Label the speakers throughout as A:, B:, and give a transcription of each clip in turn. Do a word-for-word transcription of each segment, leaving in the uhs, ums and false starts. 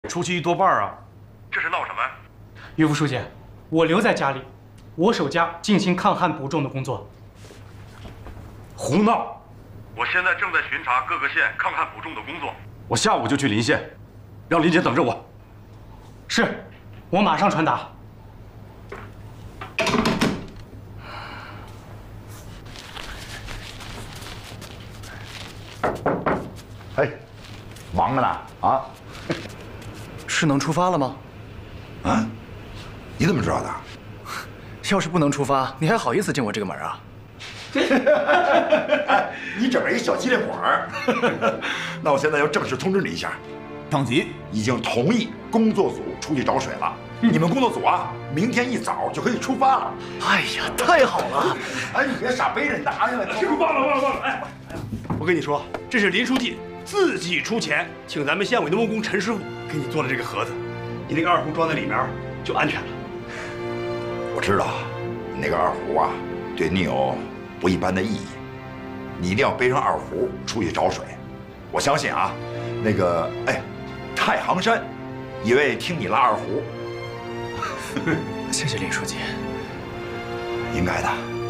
A: 出去一多半啊！
B: 这是闹什么？
C: 于副书记，我留在家里，我守家进行抗旱补种的工作。
A: 胡闹！
B: 我现在正在巡查各个县抗旱补种的工作。
A: 我下午就去临县，让林姐等着我。
C: 是，我马上传达。
D: 哎，忙着呢啊！
E: 是能出发了吗？
D: 啊？你怎么知道的？
E: 要是不能出发，你还好意思进我这个门啊？
D: 哎，你这么一小机灵鬼儿，那我现在要正式通知你一下，上级已经同意工作组出去找水了。你们工作组啊，明天一早就可以出发了。
E: 哎呀，太好了！
D: 哎，你别傻背着拿呀！
A: 师傅，忘了忘了忘了！哎，我跟你说，这是林书记自己出钱请咱们县委农工陈师傅给你做的这个盒子，你那个二胡装在里面就安全了。
D: 我知道，那个二胡啊，对你有不一般的意义。你一定要背上二胡出去找水。我相信啊，那个哎，太行山也愿意听你拉二胡。
E: 谢谢林书记。
D: 应该的，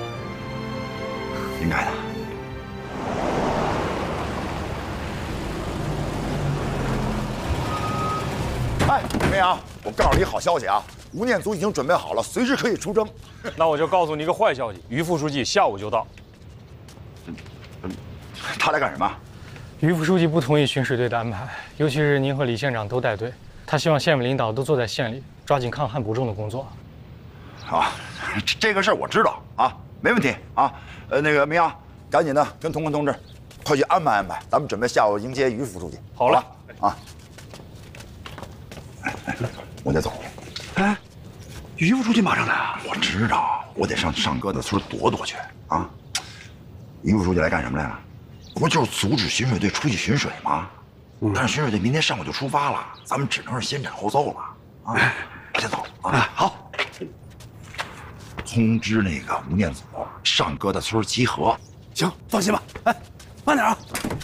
D: 应该的。哎，梅阳，我告诉你好消息啊！吴念祖已经准备好了，随时可以出征。
F: 那我就告诉你一个坏消息，于副书记下午就到。
D: 他来干什么？
C: 于副书记不同意巡水队的安排，尤其是您和李县长都带队，他希望县委领导都坐在县里，抓紧抗旱补种的工作。
D: 啊，这这个事儿我知道啊，没问题啊。呃，那个梅阳，赶紧的跟同坤同志，快去安排安排，咱们准备下午迎接于副书记。
F: 好了
D: 啊。哎哎，我得走。
A: 哎，于副书记马上来啊！
D: 我知道，我得上上哥的村躲躲去啊。于副书记来干什么来了？不就是阻止巡水队出去巡水吗？嗯、但是巡水队明天上午就出发了，咱们只能是先斩后奏了啊！哎、我先走啊。
A: 哎，好。
D: 通知那个吴念祖上哥的村集合。
A: 行，放心吧。哎，慢点啊。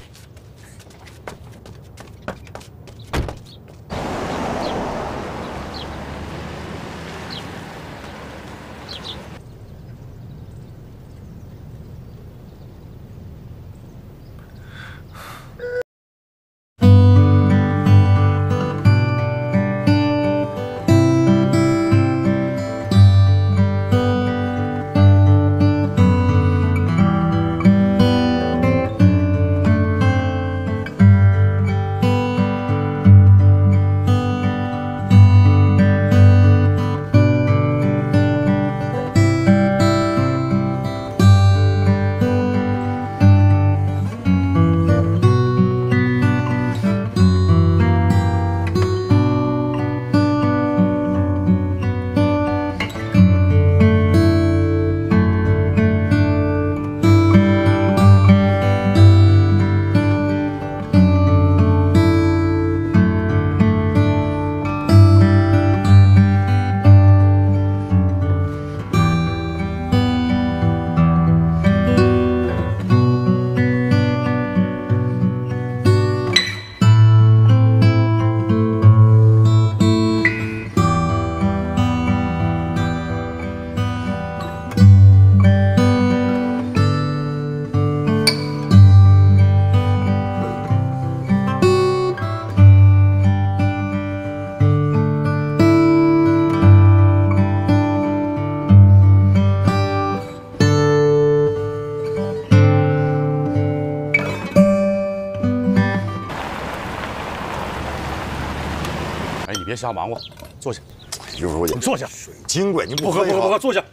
A: 别瞎忙活，坐下。
D: 于副书记，
A: 你坐下。
D: 水金贵，您
A: 不喝不喝不喝，坐下。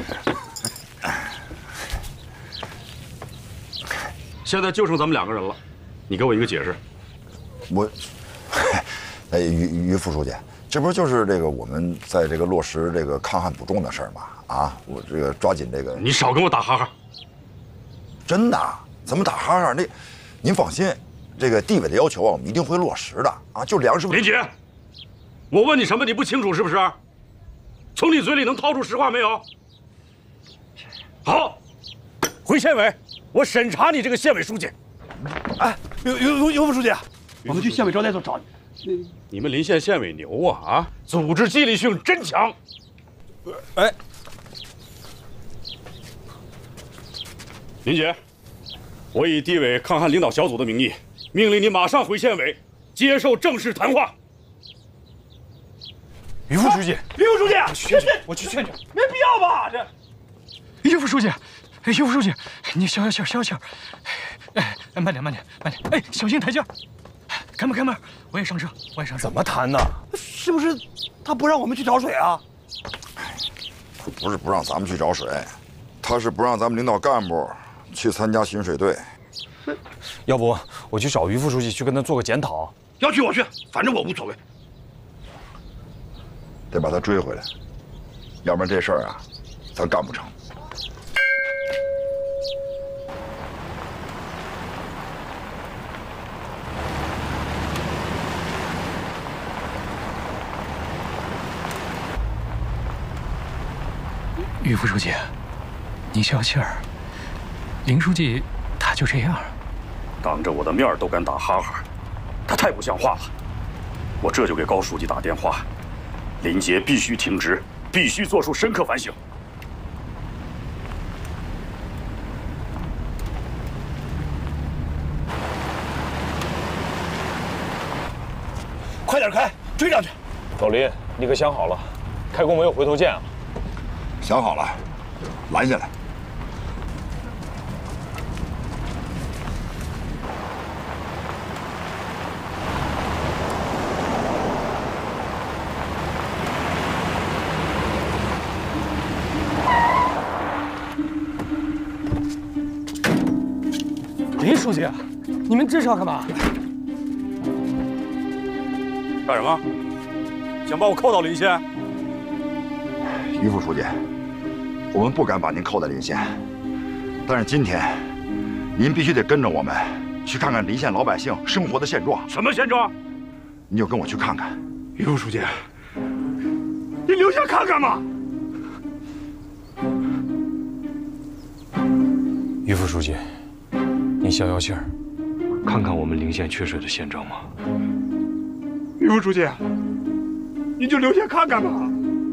A: 现在就剩咱们两个人了，你给我一个解释。
D: 我，哎，于于副书记，这不就是这个我们在这个落实这个抗旱补种的事儿吗？啊，我这个抓紧这个。
A: 你少跟我打哈哈。
D: 真的？怎么打哈哈？那，您放心，这个地委的要求啊，我们一定会落实的啊。就粮食。
A: 林姐。我问你什么，你不清楚是不是？从你嘴里能掏出实话没有？好，回县委，我审查你这个县委书记。
G: 哎，尤尤尤尤副书记，我们去县委招待所找你。 你们临县县委牛啊啊！组织纪律性真强。哎，林杰，我以地委抗旱领导小组的名义，命令你马上回县委接受正式谈话。
F: 于副书记，
A: 于副书记，
F: 我去劝劝，我去劝劝，
A: 没必要吧？这，
C: 于副书记，于副书记，你消消气儿，消消气儿。哎哎，慢点，慢点，慢点。哎，小心台阶儿。开门，开门！我也上车，我也上车。
F: 怎么谈呢？
A: 是不是他不让我们去找水啊？
D: 他不是不让咱们去找水，他是不让咱们领导干部去参加巡水队。
F: 要不我去找于副书记去跟他做个检讨？
A: 要去我去，反正我无所谓。
D: 得把他追回来，要不然这事儿啊，咱干不成。
C: 于副书记，你消气儿。林书记他就这样，
G: 当着我的面都敢打哈哈，他太不像话了。我这就给高书记打电话，林杰必须停职，必须做出深刻反省。
A: 快点开，追上去！
F: 老林，你可想好了，开工没有回头箭啊！
D: 想好了，拦下来。
C: 林书记，你们这是要干嘛？
G: 干什么？想把我扣到临县？
D: 于副书记，我们不敢把您扣在临县，但是今天，您必须得跟着我们去看看临县老百姓生活的现状。
G: 什么现状？
D: 你就跟我去看看。
A: 于副书记，你留下看看嘛。
F: 于副书记，你消消气儿，看看我们临县缺水的现状吗？
A: 于副书记，你就留下看看吧。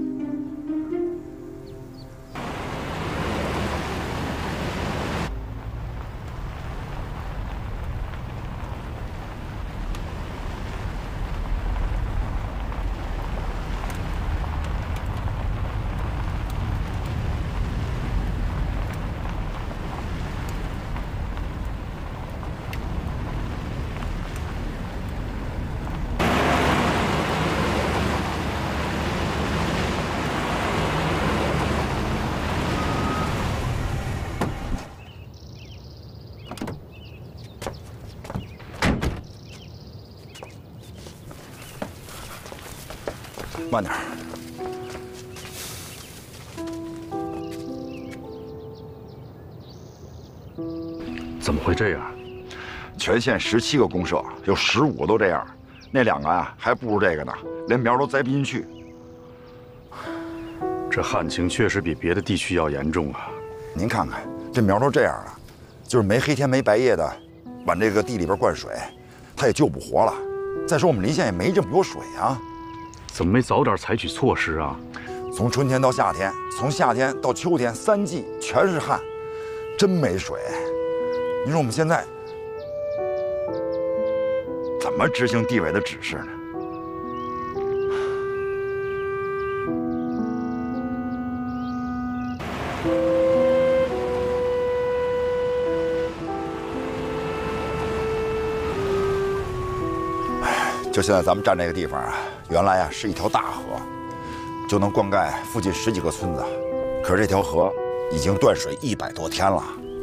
D: 慢点。
G: 怎么会这样？
D: 全县十七个公社，有十五个都这样，那两个啊还不如这个呢，连苗都栽不进去。
G: 这旱情确实比别的地区要严重啊！
D: 您看看，这苗都这样了，就是没黑天没白夜的往这个地里边灌水，它也救不活了。再说我们临县也没这么多水啊。
G: 怎么没早点采取措施啊？
D: 从春天到夏天，从夏天到秋天，三季全是旱，真没水。您说我们现在怎么执行地委的指示呢？就现在咱们站这个地方啊，原来啊是一条大河，就能灌溉附近十几个村子。可是这条河已经断水一百多天了。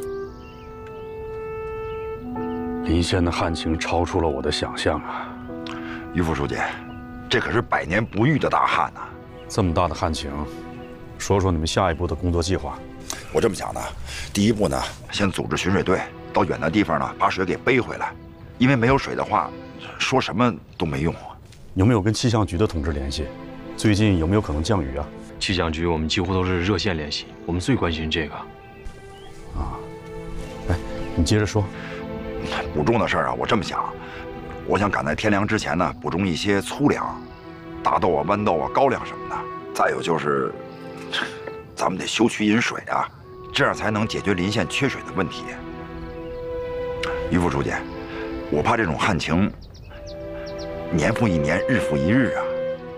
G: 临县的旱情超出了我的想象啊！
D: 于副书记，这可是百年不遇的大旱呐！
G: 这么大的旱情，说说你们下一步的工作计划。
D: 我这么想的，第一步呢，先组织巡水队到远的地方呢，把水给背回来。因为没有水的话，说什么都没用啊。
G: 有没有跟气象局的同志联系？最近有没有可能降雨啊？
H: 气象局我们几乎都是热线联系，我们最关心这个。
G: 啊，哎，你接着说。
D: 补种的事儿啊，我这么想， 我想赶在天凉之前呢，补充一些粗粮，大豆啊、豌豆啊、高粱什么的。再有就是，咱们得修渠引水啊，这样才能解决临县缺水的问题。于副书记，我怕这种旱情年复一年，日复一日啊。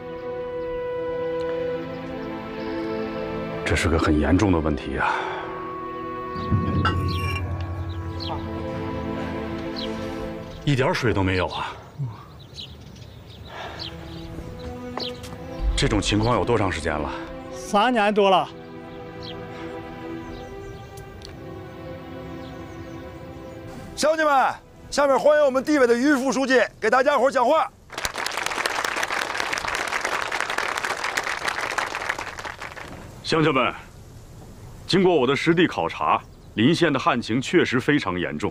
G: 这是个很严重的问题啊！一点水都没有啊！这种情况有多长时间了？
I: 三年多了。
D: 乡亲们，下面欢迎我们地委的于副书记给大家伙讲话。
G: 乡亲们，经过我的实地考察，临县的旱情确实非常严重。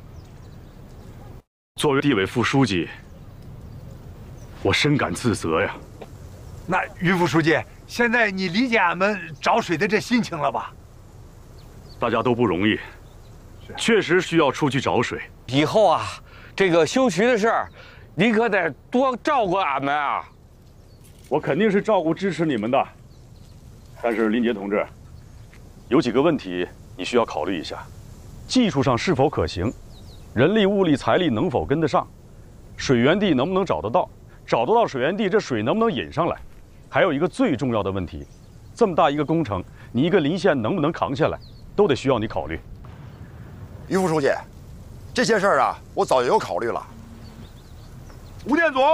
G: 作为地委副书记，我深感自责呀。
J: 那于副书记，现在你理解俺们找水的这心情了吧？
G: 大家都不容易，确实需要出去找水。
K: 以后啊，这个修渠的事儿，你可得多照顾俺们啊！
G: 我肯定是照顾支持你们的。但是林杰同志，有几个问题你需要考虑一下：技术上是否可行，人力、物力、财力能否跟得上，水源地能不能找得到，找得到水源地，这水能不能引上来？还有一个最重要的问题，这么大一个工程，你一个临县能不能扛下来，都得需要你考虑。
D: 于副书记，这些事儿啊，我早就有考虑了。吴店组。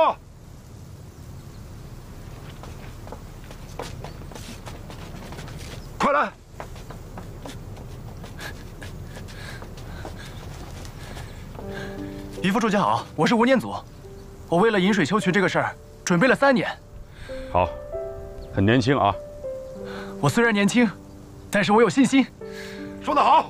D: 快来！
E: 于副书记好，我是吴念祖。我为了引水修渠这个事儿，准备了三年。
G: 好，很年轻啊。
E: 我虽然年轻，但是我有信心。
D: 说得好。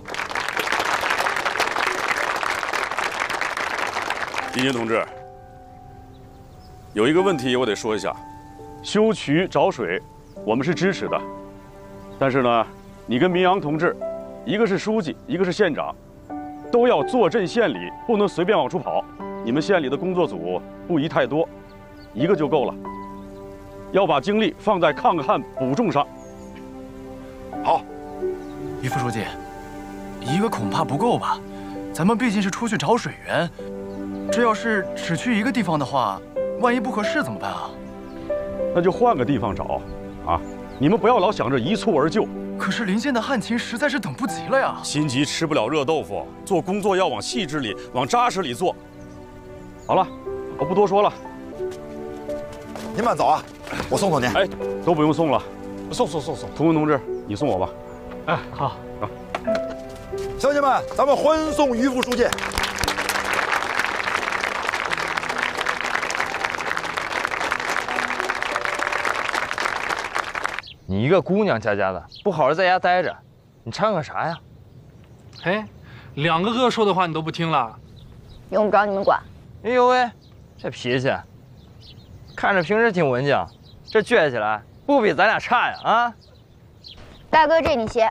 G: 林杰同志，有一个问题我得说一下：修渠找水，我们是支持的。但是呢，你跟民阳同志，一个是书记，一个是县长，都要坐镇县里，不能随便往出跑。你们县里的工作组不宜太多，一个就够了。要把精力放在抗旱补种上。
D: 好，
E: 于副书记，一个恐怕不够吧？咱们毕竟是出去找水源，这要是只去一个地方的话，万一不合适怎么办啊？
G: 那就换个地方找，啊！你们不要老想着一蹴而就。
E: 可是临县的旱情实在是等不及了呀！
G: 心急吃不了热豆腐，做工作要往细致里、往扎实里做。好了，我不多说了。
D: 您慢走啊，我送送您。
G: 哎，都不用送了，
K: 送送送送。
G: 童文同志，你送我吧。
C: 哎，好。
G: 啊，
D: 乡亲们，咱们欢送于副书记。
K: 你一个姑娘家家的，不好好在家待着，你掺和啥呀？
I: 哎，两个个说的话你都不听了，
L: 用不着你们管。
K: 哎呦喂，这脾气，看着平时挺文静，这倔起来不比咱俩差呀啊！
L: 大哥，这你歇。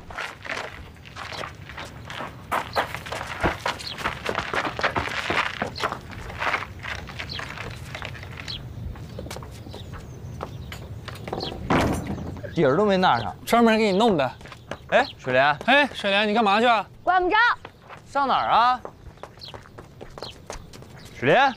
K: 底儿都没纳上，
I: 专门给你弄的。
K: 哎，水莲，
I: 哎，水莲，你干嘛去啊？
L: 管不着。
K: 上哪儿啊？水莲，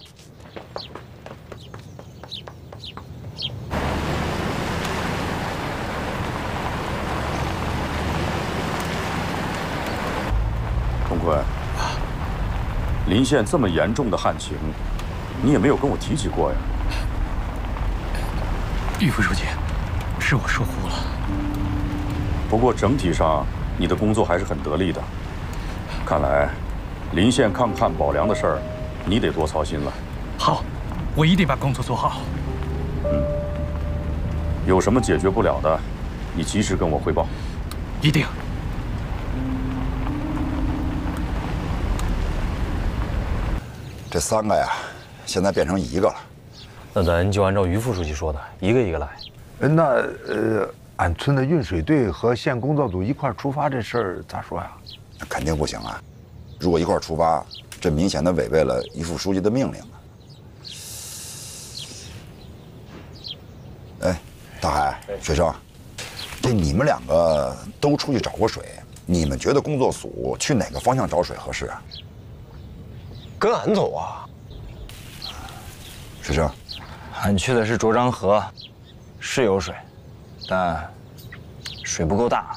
G: 童坤，临县这么严重的旱情，你也没有跟我提起过呀。
C: 于副书记，是我疏忽了。
G: 不过整体上，你的工作还是很得力的。看来，临县抗旱保粮的事儿，你得多操心了。
C: 好，我一定把工作做好。
G: 嗯，有什么解决不了的，你及时跟我汇报。
C: 一定。
D: 这三个呀，现在变成一个了。
H: 那咱就按照于副书记说的，一个一个来。
J: 那呃，俺村的运水队和县工作组一块出发，这事儿咋说呀？
D: 那肯定不行啊！如果一块出发，这明显的违背了于副书记的命令啊！ 大海，学生，这你们两个都出去找过水，你们觉得工作组去哪个方向找水合适啊？
M: 跟俺走啊。
D: 学生，
K: 俺去的是卓漳河，是有水，但水不够大。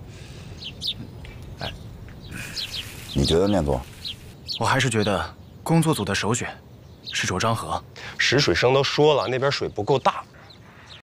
D: 哎，你觉得念总？
E: 我还是觉得工作组的首选是卓漳河。
M: 石水生都说了，那边水不够大。